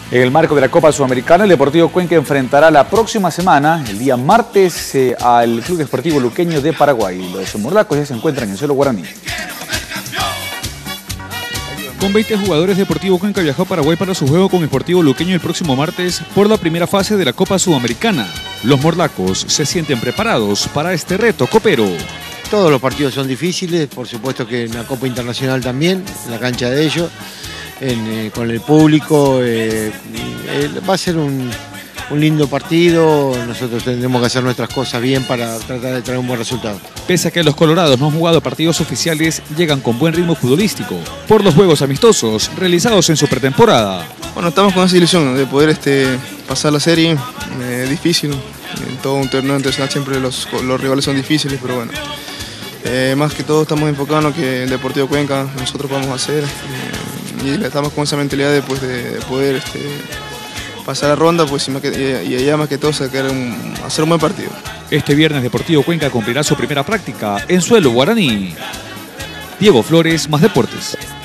En el marco de la Copa Sudamericana, el Deportivo Cuenca enfrentará la próxima semana, el día martes, al Club Esportivo Luqueño de Paraguay. Los mordacos ya se encuentran en suelo guaraní. Con 20 jugadores, Deportivo Cuenca viajó a Paraguay para su juego con Sportivo Luqueño el próximo martes por la primera fase de la Copa Sudamericana. Los mordacos se sienten preparados para este reto copero. Todos los partidos son difíciles, por supuesto que en la Copa Internacional también, en la cancha de ellos, con el público. Va a ser un lindo partido, nosotros tendremos que hacer nuestras cosas bien para tratar de traer un buen resultado. Pese a que los colorados no han jugado partidos oficiales, llegan con buen ritmo futbolístico por los juegos amistosos realizados en su pretemporada. Bueno, estamos con esa ilusión de poder pasar la serie, difícil, en todo un torneo internacional siempre los rivales son difíciles, pero bueno, más que todo estamos enfocados en que el Deportivo Cuenca nosotros vamos a hacer y estamos con esa mentalidad de poder pasar la ronda, pues, y allá más que todo hacer un buen partido. Este viernes Deportivo Cuenca cumplirá su primera práctica en suelo guaraní. Diego Flores, Más Deportes.